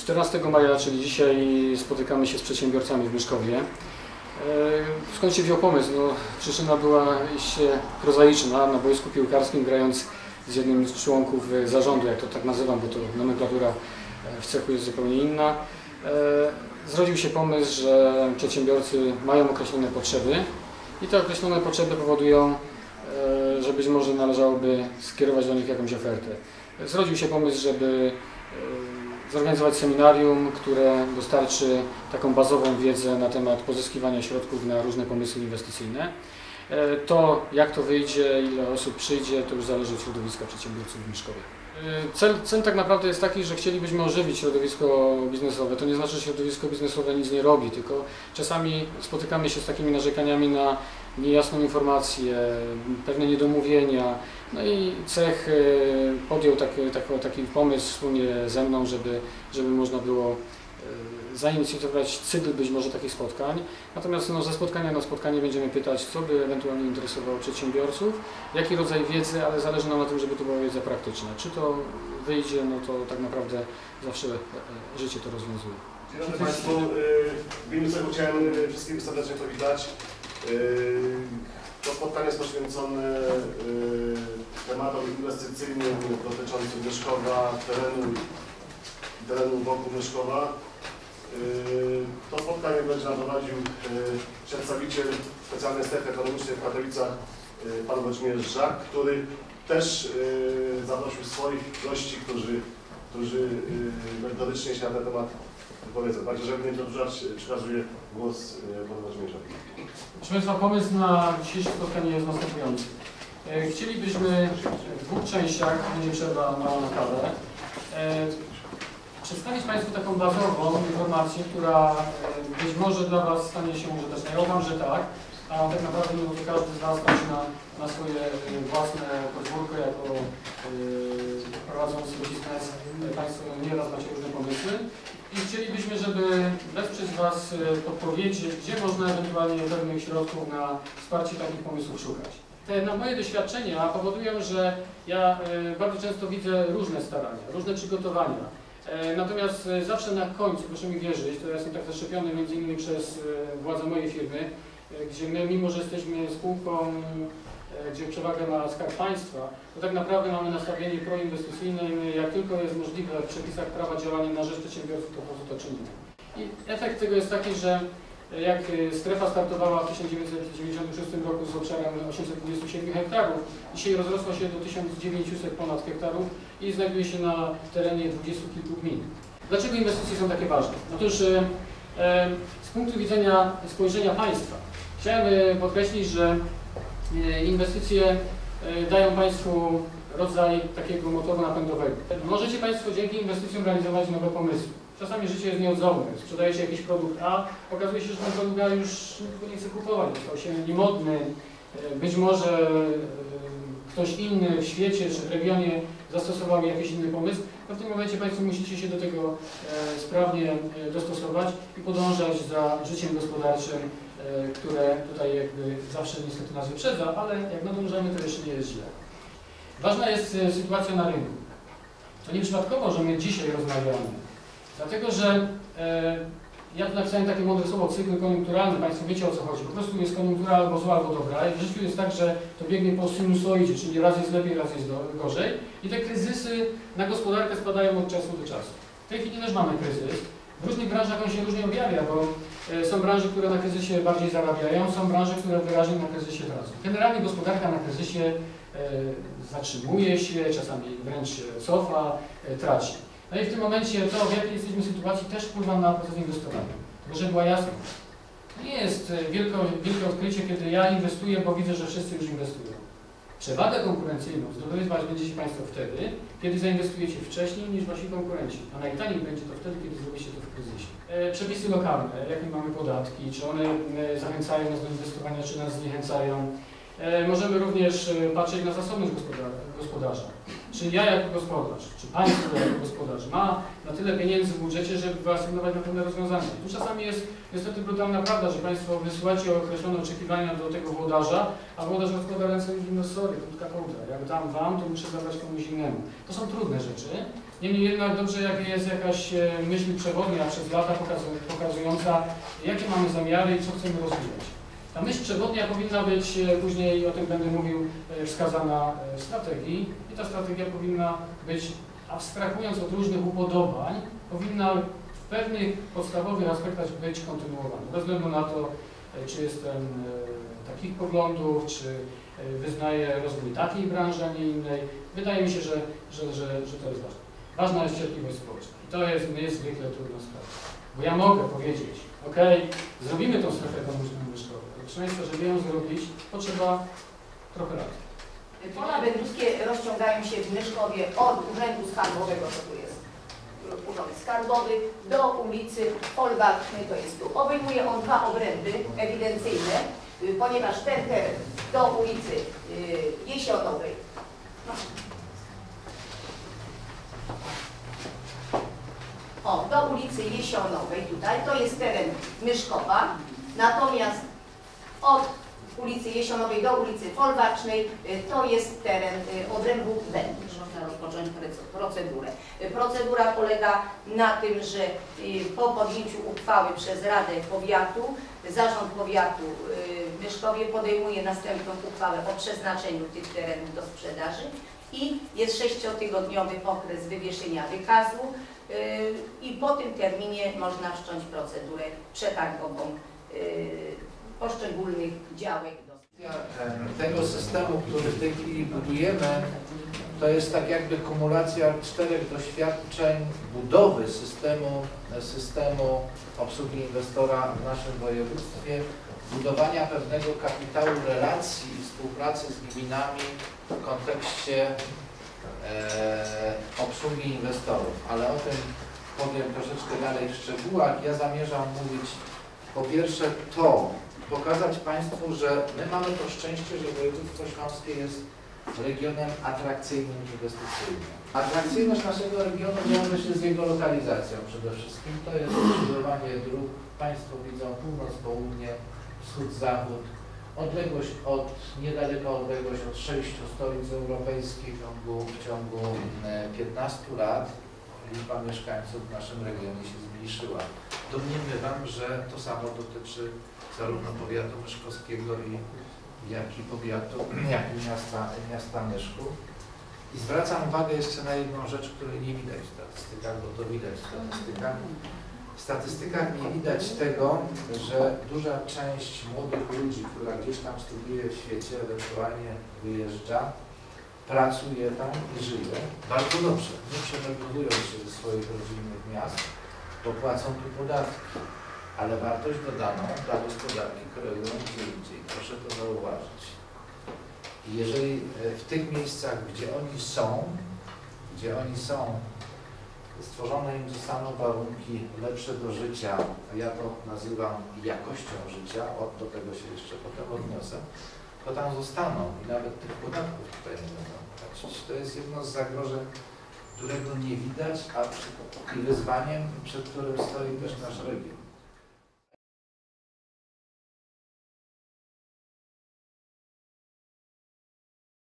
14 maja, czyli dzisiaj, spotykamy się z przedsiębiorcami w Myszkowie. Skąd się wziął pomysł? No, przyczyna była iście prozaiczna. Na boisku piłkarskim, grając z jednym z członków zarządu, jak to tak nazywam, bo to nomenklatura w cechu jest zupełnie inna, zrodził się pomysł, że przedsiębiorcy mają określone potrzeby i te określone potrzeby powodują, że być może należałoby skierować do nich jakąś ofertę. Zrodził się pomysł, żeby zorganizować seminarium, które dostarczy taką bazową wiedzę na temat pozyskiwania środków na różne pomysły inwestycyjne. To, jak to wyjdzie, ile osób przyjdzie, to już zależy od środowiska przedsiębiorców w Myszkowie. Cel tak naprawdę jest taki, że chcielibyśmy ożywić środowisko biznesowe. To nie znaczy, że środowisko biznesowe nic nie robi, tylko czasami spotykamy się z takimi narzekaniami na niejasną informację, pewne niedomówienia. No i Cech podjął taki pomysł wspólnie ze mną, żeby można było zainicjować cykl być może takich spotkań. Natomiast no, ze spotkania na spotkanie będziemy pytać, co by ewentualnie interesowało przedsiębiorców, jaki rodzaj wiedzy, ale zależy nam na tym, żeby to była wiedza praktyczna. Czy to wyjdzie, no to tak naprawdę zawsze życie to rozwiązuje. Dzień dobry Państwu. W imieniu Cechu chciałem wszystkim serdecznie powitać. To spotkanie jest poświęcone tematom inwestycyjnym dotyczącym Myszkowa, terenu wokół Myszkowa. To spotkanie będzie nam prowadził przedstawiciel specjalnej strefy ekonomicznej w Katowicach, pan Włodzimierz Żak, który też zaprosił swoich gości, którzy merytorycznie się na ten temat wypowiedzą. Także, żeby nie przedłużać, przekazuję głos panu Włodzimierzowi. Proszę Państwa, pomysł na dzisiejsze spotkanie jest następujący. Chcielibyśmy w dwóch częściach, będzie przerwa mała na kawę, przedstawić Państwu taką bazową informację, która być może dla Was stanie się użyteczna. Ja uważam, że tak, a tak naprawdę no, to każdy z nas patrzy na swoje własne podwórko jako prowadząc biznes. Państwo nieraz macie różne pomysły i chcielibyśmy, żeby wesprzeć Was podpowiedzi, gdzie można ewentualnie pewnych środków na wsparcie takich pomysłów szukać. Te moje doświadczenia powodują, że ja bardzo często widzę różne starania, różne przygotowania. Natomiast zawsze na końcu, proszę mi wierzyć, to ja jestem tak zaszczepiony między innymi przez władze mojej firmy, gdzie my, mimo że jesteśmy spółką, gdzie przewagę ma Skarb Państwa, to tak naprawdę mamy nastawienie proinwestycyjne i my, jak tylko jest możliwe w przepisach prawa działanie na rzecz przedsiębiorców, to po prostu to czynimy. I efekt tego jest taki, że jak strefa startowała w 1996 roku z obszarem 827 hektarów, dzisiaj rozrosła się do 1900 ponad hektarów i znajduje się na terenie 20 kilku gmin. Dlaczego inwestycje są takie ważne? Otóż z punktu widzenia spojrzenia państwa chciałem podkreślić, że inwestycje dają Państwu rodzaj takiego motoru napędowego. Możecie Państwo dzięki inwestycjom realizować nowe pomysły. Czasami życie jest nieodzowne. Sprzedajecie jakiś produkt A, okazuje się, że ten produkt A już nikt nie chce kupować, stał się niemodny. Być może ktoś inny w świecie czy w regionie zastosował jakiś inny pomysł. No w tym momencie Państwo musicie się do tego sprawnie dostosować i podążać za życiem gospodarczym, które tutaj jakby zawsze niestety nas wyprzedza, ale jak nadążamy, to jeszcze nie jest źle. Ważna jest sytuacja na rynku. To nieprzypadkowo, że my dzisiaj rozmawiamy. Dlatego, że ja tu napisałem takie mądre słowo, cykl koniunkturalny, Państwo wiecie, o co chodzi. Po prostu jest koniunktura albo zła, albo dobra. I w życiu jest tak, że to biegnie po sinusoidzie, czyli raz jest lepiej, raz jest gorzej. I te kryzysy na gospodarkę spadają od czasu do czasu. W tej chwili też mamy kryzys. W różnych branżach on się różnie objawia, bo są branże, które na kryzysie bardziej zarabiają, są branże, które wyraźnie na kryzysie tracą. Generalnie gospodarka na kryzysie zatrzymuje się, czasami wręcz cofa, traci. No i w tym momencie to, w jakiej jesteśmy sytuacji, też wpływa na proces inwestowania. Tylko, żeby była jasność. To nie jest wielkie odkrycie, kiedy ja inwestuję, bo widzę, że wszyscy już inwestują. Przewagę konkurencyjną zdobywać będziecie Państwo wtedy, kiedy zainwestujecie wcześniej niż Wasi konkurenci. A najtaniej będzie to wtedy, kiedy zrobicie to w kryzysie. Przepisy lokalne, jakie mamy podatki, czy one zachęcają nas do inwestowania, czy nas zniechęcają. Możemy również patrzeć na zasobność gospodarza. Czy ja jako gospodarz, czy Państwo jako gospodarz ma na tyle pieniędzy w budżecie, żeby wyasygnować na pewne rozwiązania. Tu czasami jest niestety brutalna prawda, że Państwo wysyłacie określone oczekiwania do tego włodarza, a włodarz rozkłada ręce i mówi, no sorry, krótka kołdra, jak dam Wam, to muszę zabrać komuś innemu. To są trudne rzeczy, Niemniej jednak dobrze, jak jest jakaś myśl przewodnia przez lata pokazująca, jakie mamy zamiary i co chcemy rozwijać. Ta myśl przewodnia powinna być, później o tym będę mówił, wskazana w strategii i ta strategia powinna być, abstrahując od różnych upodobań, powinna w pewnych podstawowych aspektach być kontynuowana. Bez względu na to, czy jestem takich poglądów, czy wyznaję rozwój takiej branży, a nie innej. Wydaje mi się, że to jest ważne. Ważna jest cierpliwość społeczna i to jest niezwykle trudna sprawa. Bo ja mogę powiedzieć, ok, zrobimy tą strefę ekonomiczną mieszkową. Proszę Państwa, żeby ją zrobić, potrzeba trochę lat. Pola wędrówskie rozciągają się w Myszkowie od Urzędu Skarbowego, to tu jest Urząd Skarbowy, do ulicy Folwarcznej, to jest tu. Obejmuje on 2 obręby ewidencyjne, ponieważ ten teren do ulicy Jesionowej, do ulicy Jesionowej tutaj, to jest teren Myszkowa, natomiast od ulicy Jesionowej do ulicy Folwarcznej to jest teren obrębu Wędrów. Można rozpocząć procedurę. Procedura polega na tym, że po podjęciu uchwały przez Radę Powiatu, Zarząd Powiatu w Myszkowie podejmuje następną uchwałę o przeznaczeniu tych terenów do sprzedaży i jest 6-tygodniowy okres wywieszenia wykazu i po tym terminie można wszcząć procedurę przetargową poszczególnych działek. Tego systemu, który w tej chwili budujemy, to jest tak jakby kumulacja 4 doświadczeń budowy systemu obsługi inwestora w naszym województwie, budowania pewnego kapitału relacji i współpracy z gminami w kontekście obsługi inwestorów, ale o tym powiem troszeczkę dalej w szczegółach. Ja zamierzam mówić po pierwsze pokazać Państwu, że my mamy to szczęście, że województwo śląskie jest regionem atrakcyjnym inwestycyjnym. Atrakcyjność naszego regionu wiąże się z jego lokalizacją przede wszystkim. To jest skrzyżowanie dróg. Państwo widzą północ-południe, wschód-zachód. Niedaleka odległość od 6 stolic europejskich w ciągu 15 lat. Liczba mieszkańców w naszym regionie się zmniejszyła. Domniemywam, że to samo dotyczy zarówno powiatu myszkowskiego, jak i miasta Myszków. I zwracam uwagę jeszcze na jedną rzecz, której nie widać w statystykach, bo to widać w statystykach. W statystykach nie widać tego, że duża część młodych ludzi, która gdzieś tam studiuje w świecie, ewentualnie wyjeżdża, pracuje tam i żyje bardzo dobrze, nie przemelowując się ze swoich rodzinnych miast, bo płacą tu podatki, ale wartość dodaną dla gospodarki kreują gdzie indziej. Proszę to zauważyć. I jeżeli w tych miejscach, gdzie oni są, stworzone im zostaną warunki lepsze do życia, a ja to nazywam jakością życia, do tego się jeszcze potem odniosę, to tam zostaną i nawet tych podatków tutaj nie będą płacić. To jest jedno z zagrożeń, którego nie widać, i wyzwaniem, przed którym stoi też nasz region.